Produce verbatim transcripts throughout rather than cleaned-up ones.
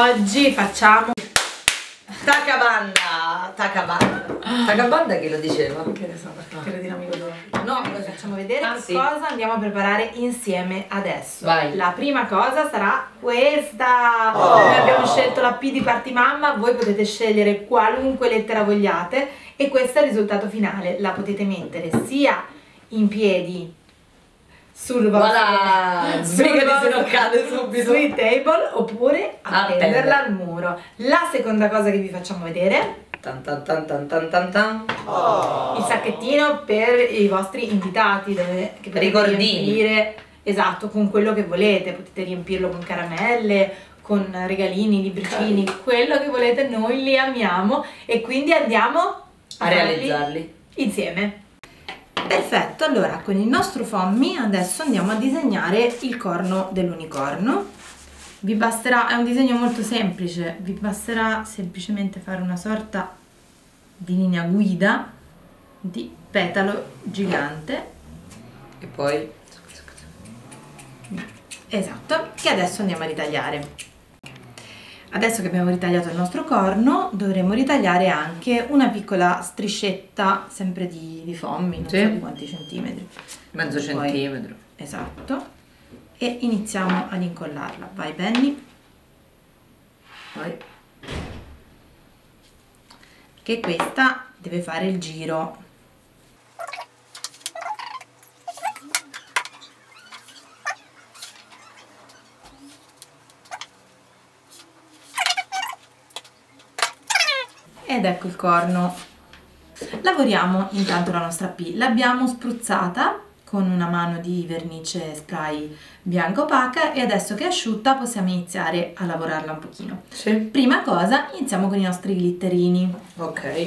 oggi facciamo Tacabanda, tacabanda. Tacabanda chi lo diceva? che ne so, perché credo dinamico dopo. No, Vi facciamo vedere Ah, che sì. cosa andiamo a preparare insieme adesso. Vai. La prima cosa sarà questa. Oh. Noi abbiamo scelto la P di Party Mamma, voi potete scegliere qualunque lettera vogliate e questo è il risultato finale. La potete mettere sia in piedi sul vostro, Voilà, sul sbrigati se vostro non cade subito. sweet table oppure appenderla Appenderla. al muro. La seconda cosa che vi facciamo vedere, Tan tan tan tan tan tan tan. il sacchettino per i vostri invitati, dove, che potete Ricordini. riempire, esatto, con quello che volete. Potete riempirlo con caramelle, con regalini, libricini, quello che volete, noi li amiamo e quindi andiamo A farli realizzarli. insieme. Perfetto, allora con il nostro foamy adesso andiamo a disegnare il corno dell'unicorno. Vi basterà, è un disegno molto semplice, vi basterà semplicemente fare una sorta di linea guida di petalo gigante, E poi esatto, che adesso andiamo a ritagliare. Adesso che abbiamo ritagliato il nostro corno dovremo ritagliare anche una piccola striscetta sempre di, di foamy, non Sì. so di quanti centimetri. mezzo Poi- centimetro. Esatto, e iniziamo ad incollarla. Vai Benny, Poi che questa deve fare il giro. Ed ecco il corno. Lavoriamo intanto la nostra P, l'abbiamo spruzzata con una mano di vernice spray bianca opaca e adesso che è asciutta possiamo iniziare a lavorarla un pochino. sì. Prima cosa iniziamo con i nostri glitterini. Ok.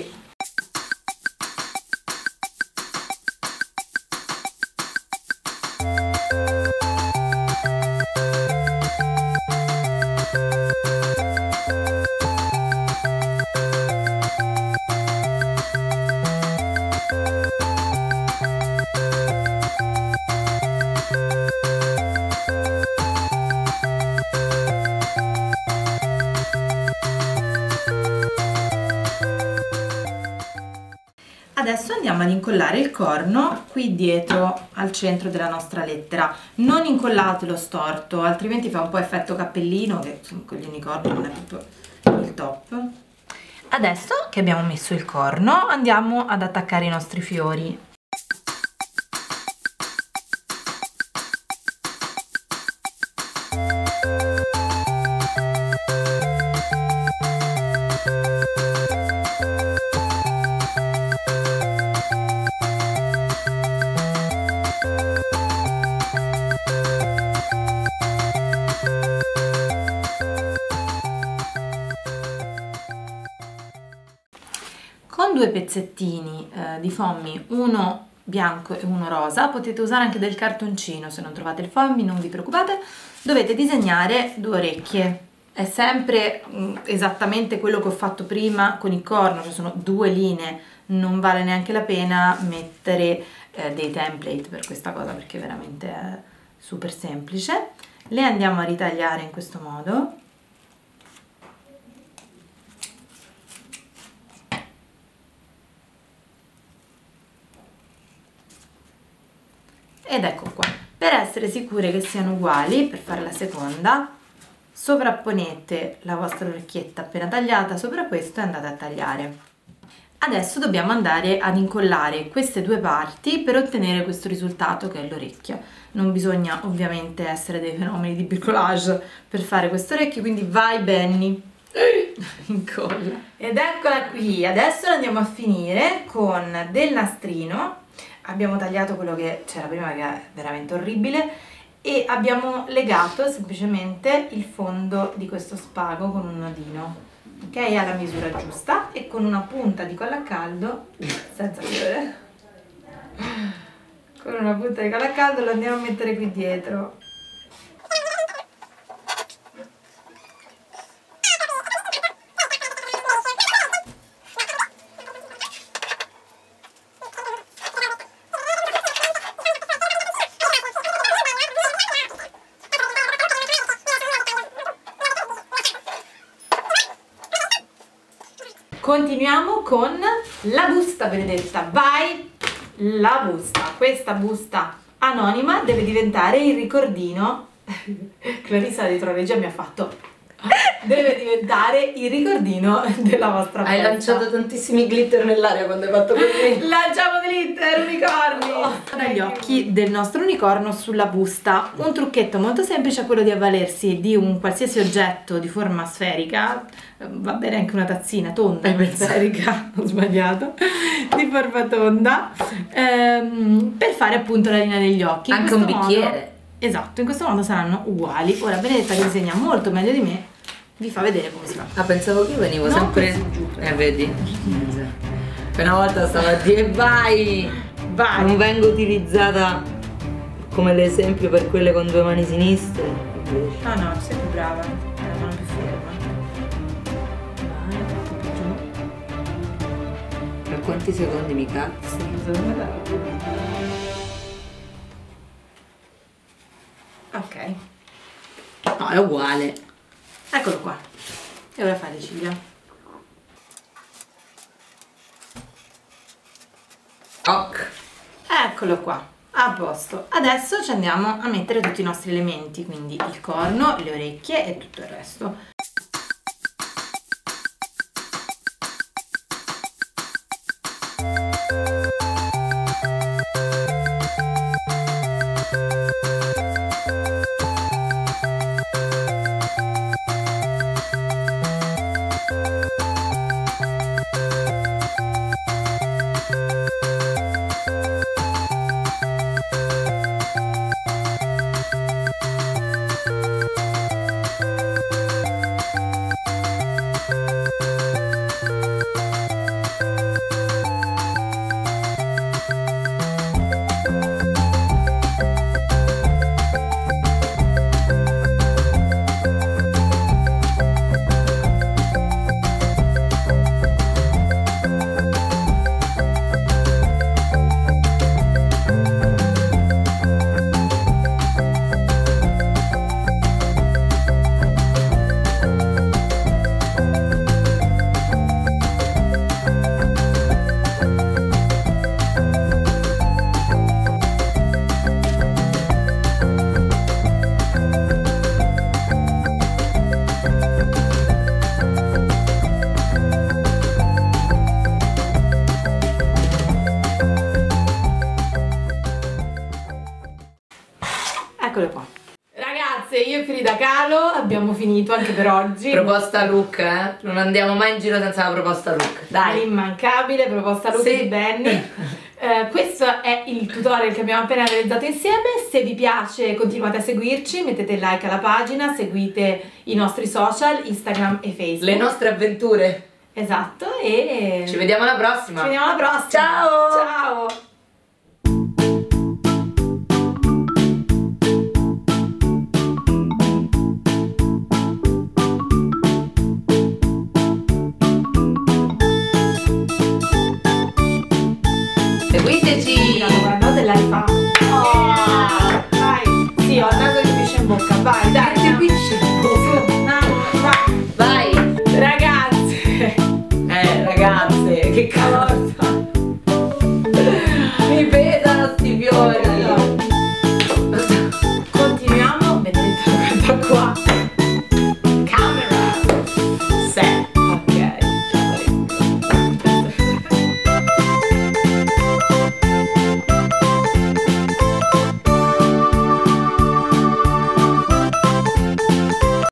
Adesso andiamo ad incollare il corno qui dietro al centro della nostra lettera. Non incollatelo storto, altrimenti fa un po' effetto cappellino, che insomma, con gli unicorni non è proprio il top. Adesso che abbiamo messo il corno andiamo ad attaccare i nostri fiori. Con due pezzettini eh, di foamy, uno bianco e uno rosa, potete usare anche del cartoncino, se non trovate il foamy non vi preoccupate, dovete disegnare due orecchie. È sempre mh, esattamente quello che ho fatto prima con il corno, cioè sono due linee, non vale neanche la pena mettere eh, dei template per questa cosa perché veramente è super semplice. Le andiamo a ritagliare in questo modo. Ed ecco qua, per essere sicure che siano uguali, per fare la seconda, sovrapponete la vostra orecchietta appena tagliata sopra questo e andate a tagliare. Adesso dobbiamo andare ad incollare queste due parti per ottenere questo risultato che è l'orecchio. Non bisogna ovviamente essere dei fenomeni di bricolage per fare questo orecchio, quindi vai Benny! Incolla. Ed eccola qui, adesso la andiamo a finire con del nastrino. Abbiamo tagliato quello che c'era prima che è veramente orribile e abbiamo legato semplicemente il fondo di questo spago con un nodino, ok? Alla misura giusta e con una punta di colla a caldo, senza chiudere, con una punta di colla a caldo lo andiamo a mettere qui dietro. Continuiamo con la busta, Benedetta. Vai, la busta. Questa busta anonima deve diventare il ricordino. Clarissa dietro la regia mi ha fatto. Deve diventare il ricordino della vostra festa. Hai lanciato tantissimi glitter nell'aria quando hai fatto così. Lanciamo glitter, unicorni! Oh, gli occhi del nostro unicorno sulla busta. Un trucchetto molto semplice è quello di avvalersi di un qualsiasi oggetto di forma sferica, va bene anche una tazzina tonda, sferica, ho sbagliato, di forma tonda, ehm, per fare appunto la linea degli occhi. In Anche un questo bicchiere. modo, esatto, in questo modo saranno uguali. Ora Benedetta, che disegna molto meglio di me, vi fa vedere come si fa. Ah, pensavo che io venivo No, sempre così giù. Eh, vedi? Una volta stavo a dire vai! Vai! Non vengo utilizzata come l'esempio per quelle con due mani sinistre. Ah no, sei più brava, è la mano più ferma. Vai, un po' più giù. Per quanti secondi mi cazzi? Ok, No, è uguale. eccolo qua. E ora fai le ciglia. Ok. Eccolo qua, a posto. Adesso ci andiamo a mettere tutti i nostri elementi, quindi il corno, le orecchie e tutto il resto. Eccole qua. Ragazze, io e Frida Kahlo abbiamo finito anche per oggi. Proposta look, eh? Non andiamo mai in giro senza la proposta look. Dai. L'immancabile proposta look Sì. di Benny. Eh, questo è il tutorial che abbiamo appena realizzato insieme. Se vi piace continuate a seguirci, mettete like alla pagina, seguite i nostri social, Instagram e Facebook. Le nostre avventure. Esatto, e Ci vediamo alla prossima. ci vediamo alla prossima. Ciao. Ciao. Seguiteci. Guardate la fa. Oh, vai. Sì, ho il naso che pisce in bocca. Vai, dai. Che pisce in bocca. Su, no, vai. Vai.